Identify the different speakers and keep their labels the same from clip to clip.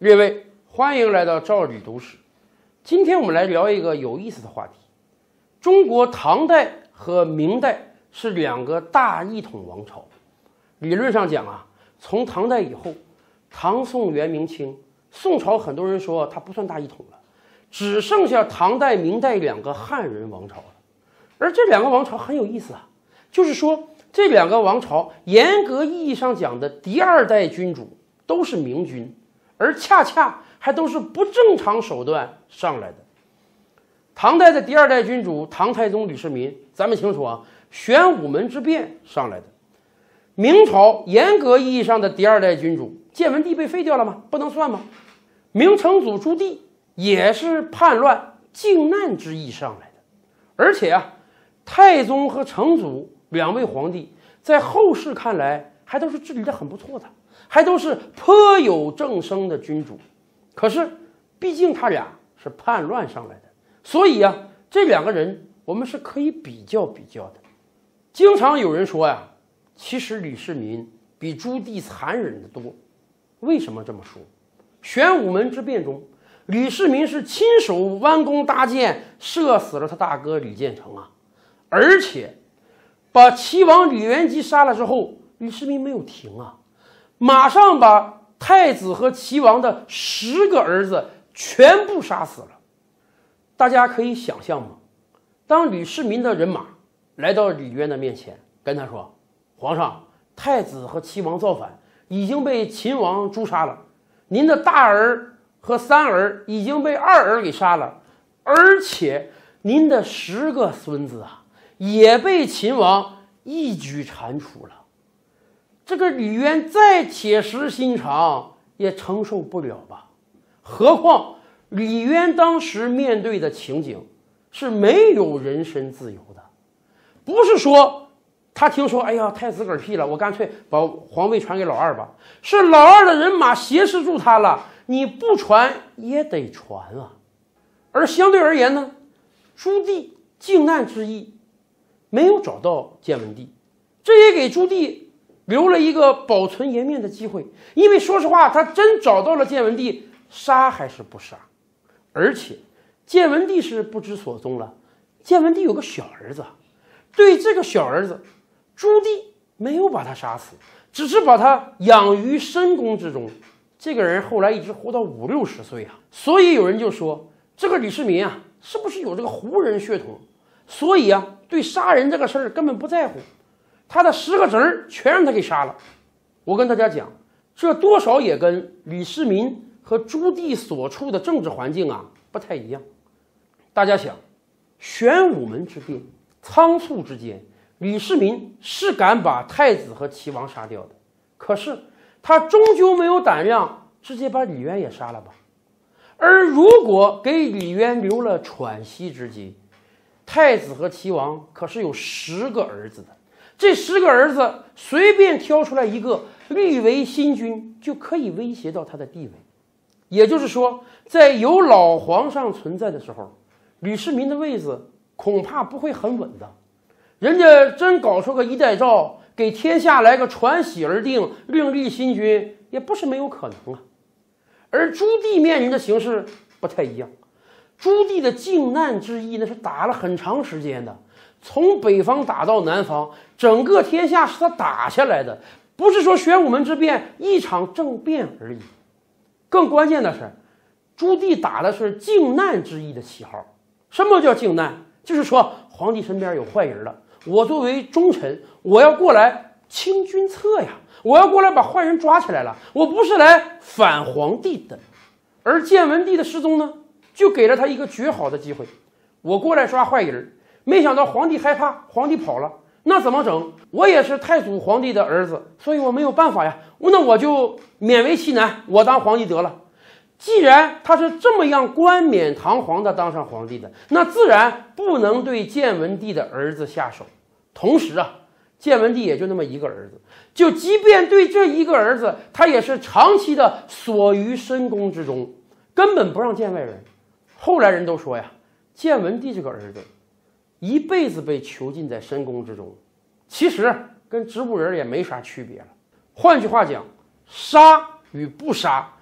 Speaker 1: 列位，欢迎来到赵李读史。今天我们来聊一个有意思的话题：中国唐代和明代是两个大一统王朝。理论上讲啊，从唐代以后，唐、宋、元、明、清，宋朝很多人说它不算大一统了，只剩下唐代、明代两个汉人王朝了。而这两个王朝很有意思啊，就是说这两个王朝严格意义上讲的第二代君主都是明君，而恰恰还都是不正常手段上来的。唐代的第二代君主唐太宗李世民，咱们清楚啊，玄武门之变上来的。明朝严格意义上的第二代君主建文帝被废掉了吗？不能算吗？明成祖朱棣也是叛乱靖难之役上来的。而且啊，太宗和成祖两位皇帝在后世看来还都是治理得很不错的，还都是颇有正声的君主。可是毕竟他俩是叛乱上来的，所以啊，这两个人我们是可以比较的。经常有人说呀，其实李世民比朱棣残忍得多。为什么这么说？玄武门之变中，李世民是亲手弯弓搭箭射死了他大哥李建成啊，而且把齐王李元吉杀了之后，李世民没有停啊，马上把太子和齐王的10个儿子全部杀死了。大家可以想象吗？当李世民的人马来到李渊的面前，跟他说：“皇上，太子和齐王造反，已经被秦王诛杀了。您的大儿和3儿已经被2儿给杀了，而且您的10个孙子啊，也被秦王一举铲除了。”这个李渊再铁石心肠也承受不了吧？何况李渊当时面对的情景是没有人身自由的，不是说他听说哎呀太子嗝屁了，我干脆把皇位传给老二吧，是老二的人马挟持住他了，你不传也得传啊。而相对而言呢，朱棣靖难之役没有找到建文帝，这也给朱棣留了一个保存颜面的机会。因为说实话，他真找到了建文帝，杀还是不杀？而且建文帝是不知所踪了，建文帝有个小儿子，对这个小儿子，朱棣没有把他杀死，只是把他养于深宫之中。这个人后来一直活到50、60岁啊。所以有人就说，这个李世民啊，是不是有这个胡人血统？所以啊，对杀人这个事儿根本不在乎，他的10个侄儿全让他给杀了。我跟大家讲，这多少也跟李世民和朱棣所处的政治环境啊不太一样。大家想，玄武门之变，仓促之间，李世民是敢把太子和齐王杀掉的，可是他终究没有胆量直接把李渊也杀了吧？而如果给李渊留了喘息之机，太子和齐王可是有10个儿子的，这10个儿子随便挑出来一个立为新君，就可以威胁到他的地位。也就是说，在有老皇上存在的时候，李世民的位子恐怕不会很稳的。人家真搞出个一代诏，给天下来个传喜而定，另立新君，也不是没有可能啊。而朱棣面临的形势不太一样，朱棣的靖难之役那是打了很长时间的，从北方打到南方，整个天下是他打下来的，不是说玄武门之变一场政变而已。更关键的是，朱棣打的是靖难之役的旗号。什么叫靖难？就是说皇帝身边有坏人了，我作为忠臣，我要过来清君侧呀，我要过来把坏人抓起来了，我不是来反皇帝的。而建文帝的失踪呢，就给了他一个绝好的机会，我过来抓坏人，没想到皇帝害怕，皇帝跑了，那怎么整？我也是太祖皇帝的儿子，所以我没有办法呀，那我就勉为其难，我当皇帝得了。既然他是这么样冠冕堂皇的当上皇帝的，那自然不能对建文帝的儿子下手。同时啊，建文帝也就那么一个儿子，就即便对这一个儿子，他也是长期的锁于深宫之中，根本不让见外人。后来人都说呀，建文帝这个儿子一辈子被囚禁在深宫之中，其实跟植物人也没啥区别了。换句话讲，杀与不杀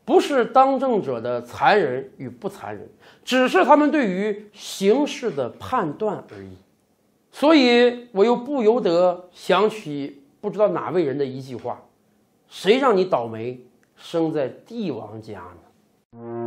Speaker 1: 不是当政者的残忍与不残忍，只是他们对于形势的判断而已。所以我又不由得想起不知道哪位人的一句话：谁让你倒霉生在帝王家呢？